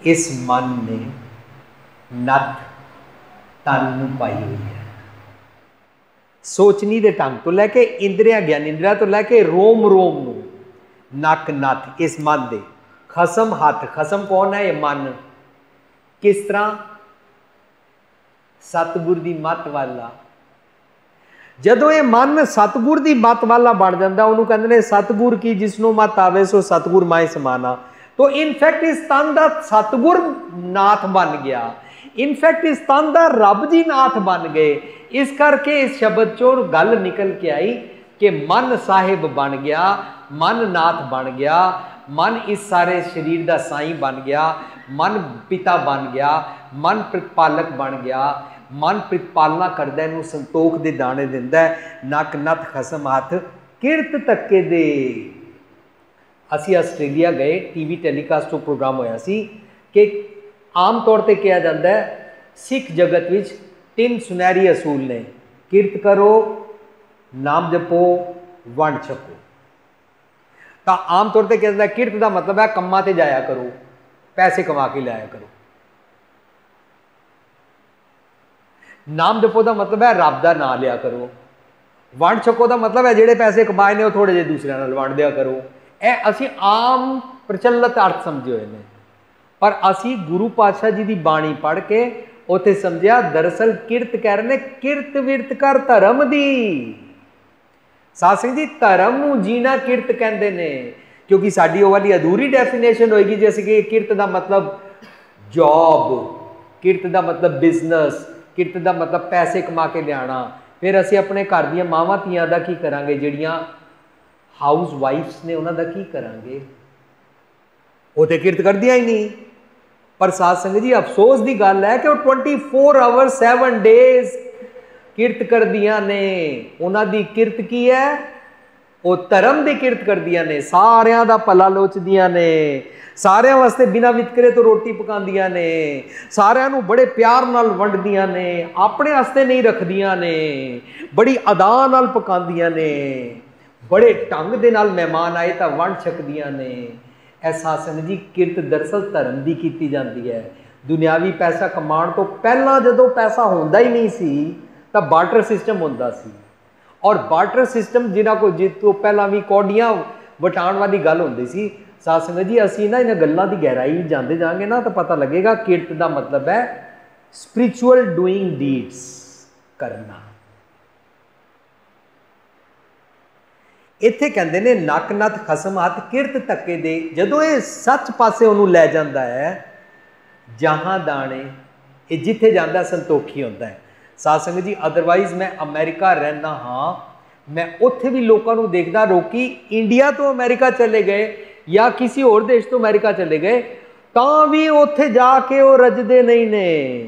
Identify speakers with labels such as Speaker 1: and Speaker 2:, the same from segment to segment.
Speaker 1: इस मन ने नत तन नूं पाई हुई है। सोचनी दे ढंग तो लैके इंद्रिया ज्ञान इंद्रिया तो लैके रोम रोम नूं नक नथ इस मन दे। खसम हथ, खसम कौन है? ये मन। किस तरह? सतगुर दी मत वाला। जदों ये मन सतगुर दी मत वाला बन जाता, उन्होंने कहते हैं सतगुर की जिसनों मत आवे सो सतगुर माए समाना। तो इनफैक्ट इस तन का सतगुर नाथ बन गया, इनफैक्ट इस तन का रब जी नाथ बन गए। इस करके इस शब्द चों गल निकल के आई कि मन साहिब बन गया, मन नाथ बन गया, मन इस सारे शरीर का साईं बन गया, मन पिता बन गया, मन प्रतिपालक बन गया, मन प्रतिपालना करदा, इनू संतोख दे दाने दिंदा, नक नथ खसम हथ किरत तके दे। असी आस्ट्रेलिया गए, टीवी टैलीकास्ट प्रोग्राम होया सी कि आम तौर पर कहा जाता है सिख जगत विच 3 सुनहरी असूल ने, किरत करो, नाम जपो, वंड छको। तो आम तौर पर कहा जाता है किरत का मतलब है कम्मां ते जाया करो, पैसे कमा के लाया करो। नाम जपो का मतलब है रब का नाम लिया करो। वंड छको का मतलब है जेडे पैसे कमाए ने थोड़े जे दूसरे नाल वंड दिया करो। ए असी आम प्रचलित अर्थ समझे हुए हैं, पर असी गुरु पातशाह जी की बाणी पढ़ के उत्थे समझिया दरअसल किरत कह रहे हैं किरत विरत कर धर्म दी। साध संगत जी धर्म नूं जीना किरत कहते हैं, क्योंकि साडी वो वाली अधूरी डेफिनेशन होएगी जे असीं कि किरत का मतलब जॉब, किरत का मतलब बिजनेस, किरत का मतलब पैसे कमा के लियाना। फिर असीं अपने घर दीयां मावां धीआं दा की करांगे, जिहड़ियां हाउस वाइफ्स ने उन्हां दा की करांगे? वो तो किरत करदियां ही नहीं। पर साध संगत जी अफसोस की गल है कि वो 24 आवर्स 7 डेज किरत करदियां ने। उन्हां दी किरत की है? वो धर्म की किरत करदियां ने, सारियां दा भला लोचदियां ने, सारियां वास्ते बिना वितकरे तो रोटी पकांदियां ने, सारियां नूं बड़े प्यार नाल वंडदियां ने, अपने वास्ते नहीं रखदियां ने, बड़ी अदा नाल पकांदियां ने, बड़े ढंग दे नाल मेहमान आए तो वंड छकदियां ने। ऐसा संगत जी किरत दरअसल धर्म की कीती जाती है। दुनियावी पैसा कमाण तो पहला जदों पैसा होंदा ही नहीं सी तो बार्टर सिस्टम होंदा सी, और बार्टर सिस्टम जिन्हां को जिस तो पहला भी कौडियां वटाण वाली गल होंदी सी। साध संगत जी असीं ना इन्हां गल्लां दी गहराई जांदे जांगे ना तो पता लगेगा किरत का मतलब है स्पिरिचुअल डूइंग डीड्स करना। इत्थे कहंदे ने नक नथ खसम हथ किरत तके दे। जदों ये सच पासे उन्होंने लै जाता है, जहां दाने ये जिथे जाता संतोखी होता है। साध संगत जी अदरवाइज मैं अमेरिका रहना हाँ, मैं उत्थे भी लोगों को देखता, लोग इंडिया तो अमेरिका चले गए या किसी और देश तो अमेरिका चले गए तो भी उत्थे जाके वो रजदे नहीं ने,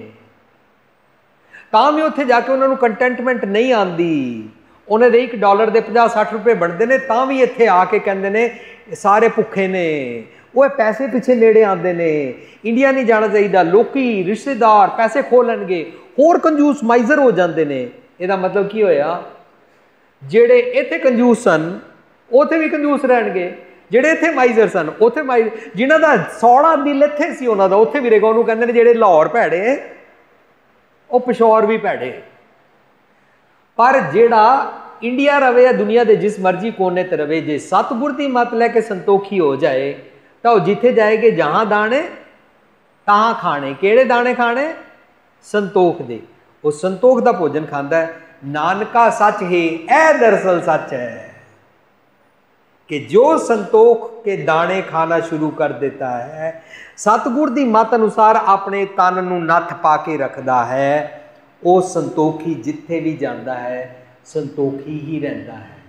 Speaker 1: तो भी उत्थे जाके उन्होंने कंटेंटमेंट नहीं आती। उन्हें $1 के 50-60 रुपए बनते हैं तो भी इत्थे आके कहते हैं सारे भुखे ने, वो पैसे पिछे नेड़े आते हैं, इंडिया नहीं जाना चाहिए, लोग रिश्तेदार पैसे खो लेंगे, होर कंजूस माइजर हो जाते हैं। इसका मतलब की होया, जेड़े इत्थे कंजूस सन उत्थे भी कंजूस रहणगे, जेड़े इत्थे माइजर सन उत्थे माइजर, जिन्हां दा सौड़ा दिल इत्थे सी उन्हां दा उत्थे भी रहेगा। उन्होंने कहते हैं जेड़े लाहौर भैड़े वो पिशौर भी भैड़े। पर जेड़ा इंडिया रवे या दुनिया के जिस मर्जी कोने ते रवे, जे सतगुर की मत लैके संतोखी हो जाए तो जिथे जाएगे जहां दाने तहां खाने। केड़े दाने खाने? संतोख दे। वो संतोख का भोजन खाता है। नानका सच है, ए दरअसल सच है कि जो संतोख के दाने खाना शुरू कर देता है, सतगुर की मत अनुसार अपने तन नूं नथ पा के रखता है, वो संतोखी जिथे भी जाता है संतोखी ही रहता है।